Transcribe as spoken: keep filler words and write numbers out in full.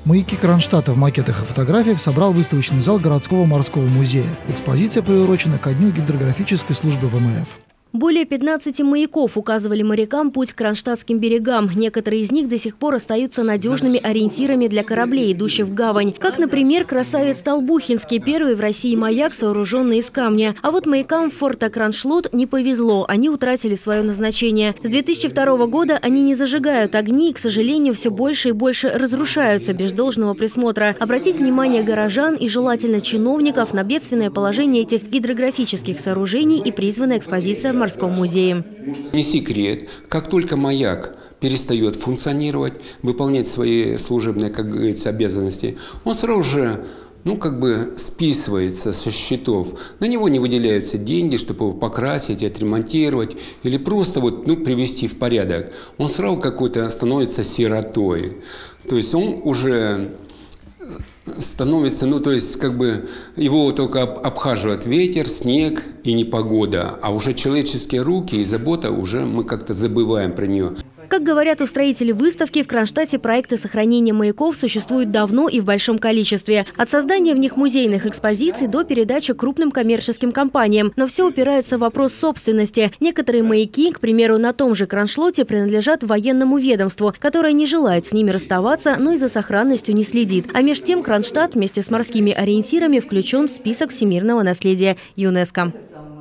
Маяки Кронштадта в макетах и фотографиях собрал выставочный зал городского морского музея. Экспозиция приурочена ко дню гидрографической службы вэ эм эф. Более пятнадцати маяков указывали морякам путь к кронштадтским берегам. Некоторые из них до сих пор остаются надежными ориентирами для кораблей, идущих в гавань. Как, например, красавец Толбухинский, первый в России маяк, сооруженный из камня. А вот маякам форта Кроншлот не повезло, они утратили свое назначение. С две тысячи второго года они не зажигают огни и, к сожалению, все больше и больше разрушаются без должного присмотра. Обратить внимание горожан и желательно чиновников на бедственное положение этих гидрографических сооружений и призвана экспозиция в морском музее. Не секрет, как только маяк перестает функционировать, выполнять свои служебные, как говорится, обязанности, он сразу же, ну, как бы списывается со счетов. На него не выделяются деньги, чтобы его покрасить, отремонтировать или просто вот, ну, привести в порядок. Он сразу какой-то становится сиротой. То есть он уже становится, ну, то есть, как бы, его только обхаживает ветер, снег и непогода, а уже человеческие руки и забота, уже мы как-то забываем про нее. Как говорят устроители выставки, в Кронштадте проекты сохранения маяков существуют давно и в большом количестве. От создания в них музейных экспозиций до передачи крупным коммерческим компаниям. Но все упирается в вопрос собственности. Некоторые маяки, к примеру, на том же Кроншлоте, принадлежат военному ведомству, которое не желает с ними расставаться, но и за сохранностью не следит. А меж тем Кронштадт вместе с морскими ориентирами включен в список всемирного наследия ЮНЕСКО.